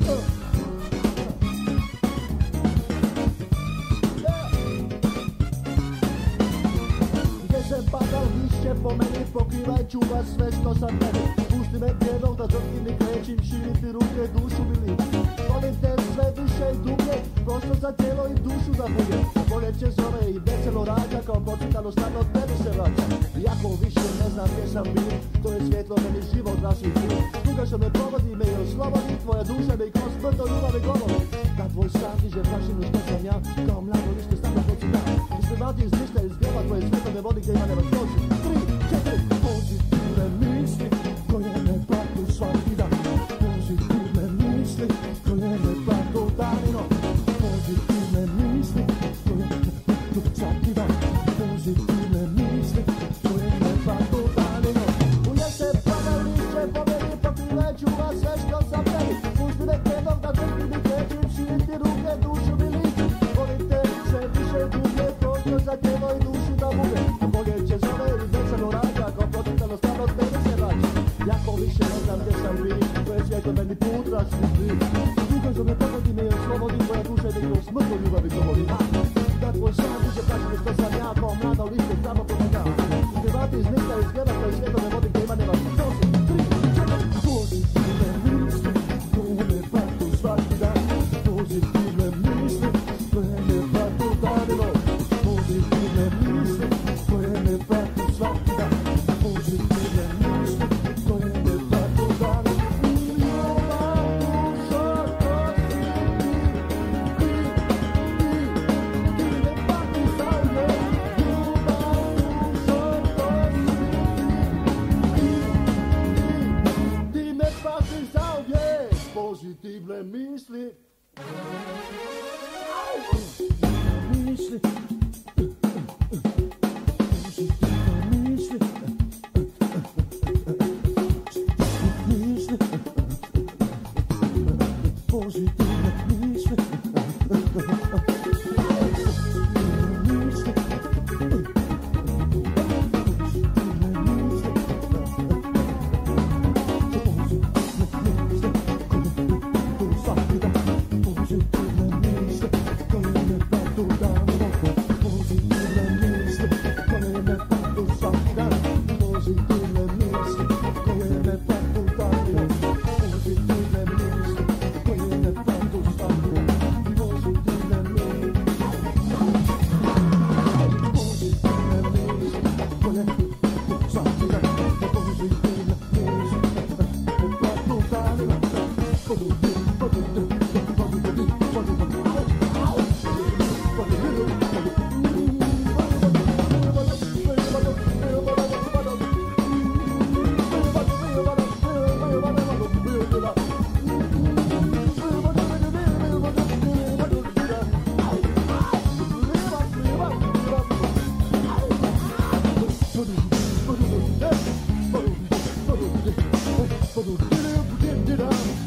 Po meni pokrivaj, čuva sve što sam tebi. Pusti me prijedlog da drugim mi krećim, širiti ruke, dušu mi liči. Volim te sve više i dublje, prosto za tijelo i dušu da bude. Proljeće zove i veselo rađa, kao pocitano stvarno od tebi se vraća. Iako više ne znam gdje sam bil, to je svjetlo meni život naših pil. Tuga što me provodi me i oslobodi, tvoja duša me i kroz smrt od ljubavi govori. Da tvoj san diže prašinu što sam ja, kao mlado lište stavlja kod si dan. I se vrati iz ništa iz greba, tvoje svjetlo me vodi gdje ima nema stoci. Pozitivne misli koje me platu svaki dan. Pozitivne misli koje me platu dan i noć. Pozitivne misli koje me platu svaki dan. Pozitivne misli koje me platu dan i noć. U jesen pada lišće, po meni pokrivaj, čuva sve što sam tebi. Pusti me prijedlog da drugim mi krećim, širiti ruke, dušu mi liči. Volim te sve više i dublje, prosto za tijelo i dušu da bude. Proljeće zove i veselo rađa, kao procitano stvarno od tebe se vraća. Jako više ne znam gdje sam bil, to je svijetlo meni put rašni pil. Duga što me pogodi me i oslobodi, tvoja duša me kroz smrt od ljubavi govori. Da tvoj san diže prašinu što sam ja, kao mlada lište samo kod si dan. Ti vrati iz ništa iz greba, tvoje svjetlo me vodi gdje ima nema stoci. 3, 4, pozitivne misli koje me platu svaki dan. Pozitivne misli koje me platu dan i noć. Pozitivne misli koje me platu svaki dan. Pozitivne misli koje me platu dan i noć. Ti me pati zauvijek. Pozitivne misli. Misli. Did